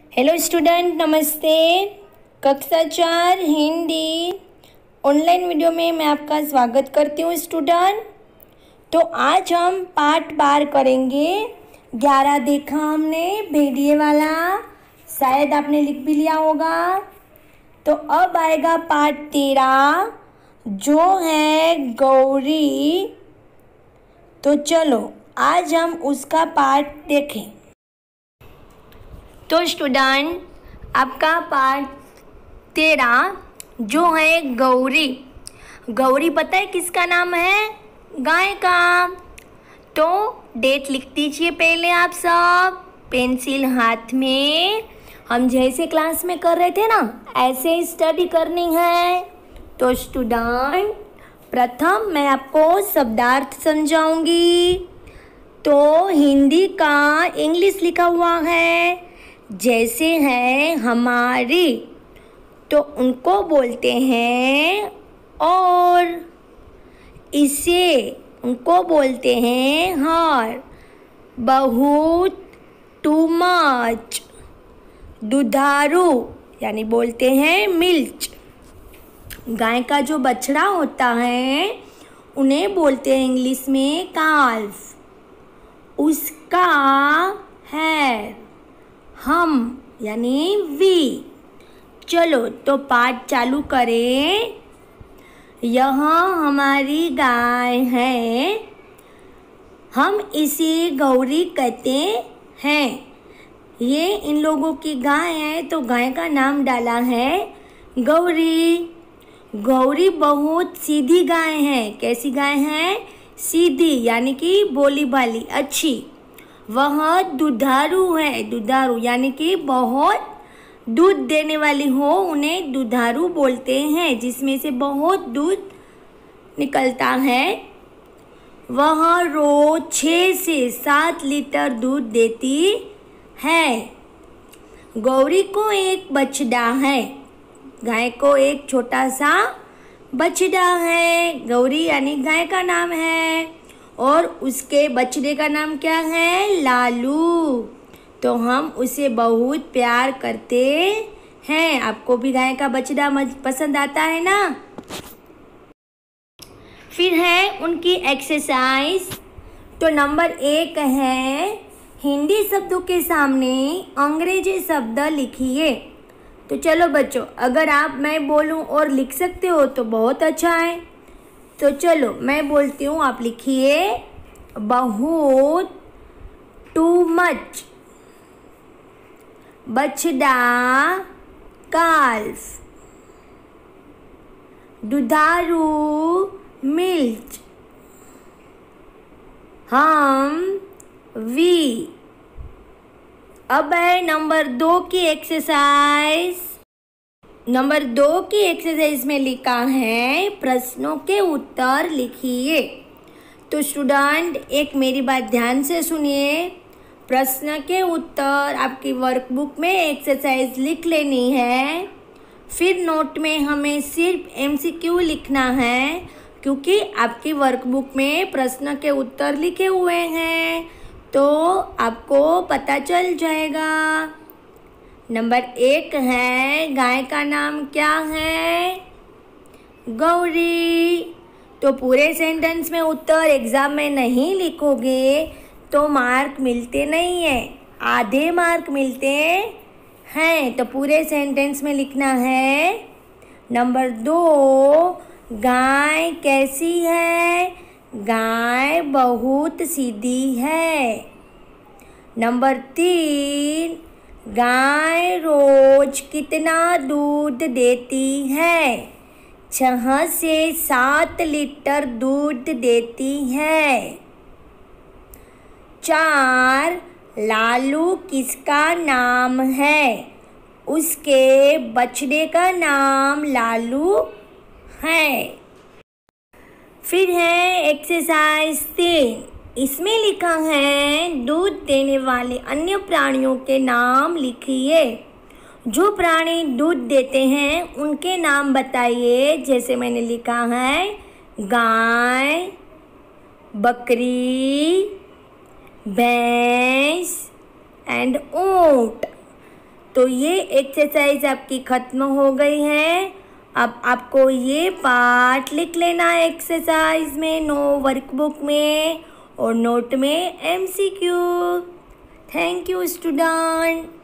Hello student, नमस्ते। कक्षा 4 Hindi online video में मैं आपका स्वागत करती हूँ स्टूडेंट। तो आज हम पाठ 12 करेंगे। 11 देखा हमने भेड़िए वाला, शायद आपने लिख भी लिया होगा। तो अब आएगा पाठ 13 जो है गौरी। तो चलो आज हम उसका पाठ देखें। तो स्टूडेंट, आपका पाठ 13 जो है गौरी। गौरी पता है किसका नाम है? गाय का। तो डेट लिख दीजिए पहले आप सब, पेंसिल हाथ में। हम जैसे क्लास में कर रहे थे ना, ऐसे ही स्टडी करनी है। तो स्टूडेंट, प्रथम मैं आपको शब्दार्थ समझाऊंगी। तो हिंदी का इंग्लिश लिखा हुआ है, जैसे है हमारी, तो उनको बोलते हैं और। इसे उनको बोलते हैं हर। बहुत, टू मच। दुधारू यानी बोलते हैं मिल्च। गाय का जो बछड़ा होता है उन्हें बोलते हैं इंग्लिश में काल्फ। उसका है हम यानी वी। चलो तो पाठ चालू करें। यह हमारी गाय है, हम इसे गौरी कहते हैं। ये इन लोगों की गाय है तो गाय का नाम डाला है गौरी। गौरी बहुत सीधी गाय है। कैसी गाय है? सीधी यानी कि बोली भाली अच्छी। वह दुधारू है। दुधारू यानी कि बहुत दूध देने वाली हो, उन्हें दुधारू बोलते हैं, जिसमें से बहुत दूध निकलता है। वह रोज 6 से 7 लीटर दूध देती है। गौरी को एक बछड़ा है। गाय को एक छोटा सा बछड़ा है। गौरी यानी गाय का नाम है और उसके बछड़े का नाम क्या है? लालू। तो हम उसे बहुत प्यार करते हैं। आपको भी गाय का बछड़ा पसंद आता है ना? फिर है उनकी एक्सरसाइज। तो नंबर 1 है हिंदी शब्दों के सामने अंग्रेजी शब्द लिखिए। तो चलो बच्चों, अगर मैं बोलूं और लिख सकते हो तो बहुत अच्छा है। तो चलो मैं बोलती हूँ, आप लिखिए। बहुत, टू मच। बछड़ा, काल्फ। दुधारू, मिल्च। हम, वी। अब है नंबर 2 की एक्सरसाइज। नंबर 2 की एक्सरसाइज में लिखा है प्रश्नों के उत्तर लिखिए। तो स्टूडेंट, एक मेरी बात ध्यान से सुनिए। प्रश्न के उत्तर आपकी वर्कबुक में एक्सरसाइज लिख लेनी है। फिर नोट में हमें सिर्फ एमसीक्यू लिखना है, क्योंकि आपकी वर्कबुक में प्रश्न के उत्तर लिखे हुए हैं, तो आपको पता चल जाएगा। नंबर 1 है गाय का नाम क्या है? गौरी। तो पूरे सेंटेंस में उत्तर एग्जाम में नहीं लिखोगे तो मार्क मिलते नहीं है, आधे मार्क मिलते हैं। तो पूरे सेंटेंस में लिखना है। नंबर 2, गाय कैसी है? गाय बहुत सीधी है। नंबर 3, गाय रोज कितना दूध देती है? 6 से 7 लीटर दूध देती है। 4, लालू किसका नाम है? उसके बछड़े का नाम लालू है। फिर है एक्सरसाइज 3। इसमें लिखा है दूध देने वाले अन्य प्राणियों के नाम लिखिए। जो प्राणी दूध देते हैं उनके नाम बताइए। जैसे मैंने लिखा है गाय, बकरी, भैंस एंड ऊंट। तो ये एक्सरसाइज आपकी ख़त्म हो गई है। अब आपको ये पार्ट लिख लेना है एक्सरसाइज में, वर्कबुक में और नोट में MCQ। Thank you student.